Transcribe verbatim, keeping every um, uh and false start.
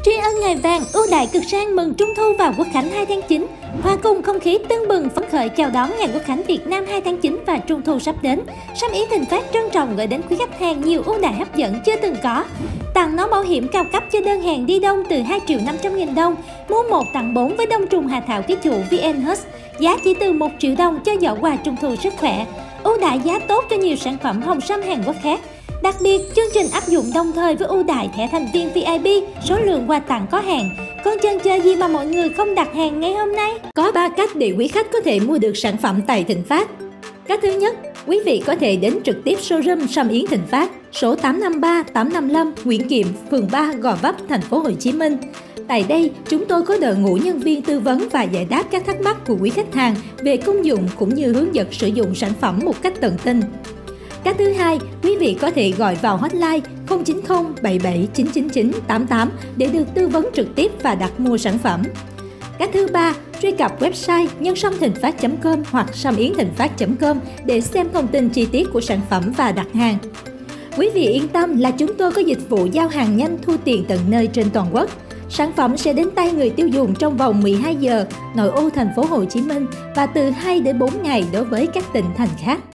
Tri ân ngày vàng, ưu đãi cực sang mừng Trung thu và Quốc khánh hai tháng chín. Hòa cùng không khí tưng bừng phấn khởi chào đón ngày Quốc khánh Việt Nam hai tháng chín và Trung thu sắp đến. Sâm Yến Thịnh Phát trân trọng gửi đến quý khách hàng nhiều ưu đãi hấp dẫn chưa từng có. Tặng nón bảo hiểm cao cấp cho đơn hàng đi đông từ hai triệu năm trăm nghìn đồng, mua một tặng bốn với đông trùng Hà Thảo ký chủ vê en Hus, giá chỉ từ một triệu đồng cho giỏ quà Trung thu sức khỏe. Ưu đãi giá tốt cho nhiều sản phẩm hồng sâm Hàn Quốc khác. Đặc biệt, chương trình áp dụng đồng thời với ưu đãi thẻ thành viên vê i pê, số lượng quà tặng có hạn. Còn chần chờ gì mà mọi người không đặt hàng ngay hôm nay? Có ba cách để quý khách có thể mua được sản phẩm tại Thịnh Phát. Cách thứ nhất, quý vị có thể đến trực tiếp showroom Sâm Yến Thịnh Phát, số tám năm ba, tám năm lăm Nguyễn Kiệm, phường ba, Gò Vấp, thành phố Hồ Chí Minh. Tại đây, chúng tôi có đội ngũ nhân viên tư vấn và giải đáp các thắc mắc của quý khách hàng về công dụng cũng như hướng dẫn sử dụng sản phẩm một cách tận tình. Cách thứ hai, quý vị có thể gọi vào hotline không chín không bảy bảy chín chín chín tám tám để được tư vấn trực tiếp và đặt mua sản phẩm. Cách thứ ba, truy cập website nhân sâm thịnh phát chấm com hoặc sâm yến thịnh phát chấm com để xem thông tin chi tiết của sản phẩm và đặt hàng. Quý vị yên tâm là chúng tôi có dịch vụ giao hàng nhanh thu tiền tận nơi trên toàn quốc. Sản phẩm sẽ đến tay người tiêu dùng trong vòng mười hai giờ, nội ô thành phố Hồ Chí Minh và từ hai đến bốn ngày đối với các tỉnh thành khác.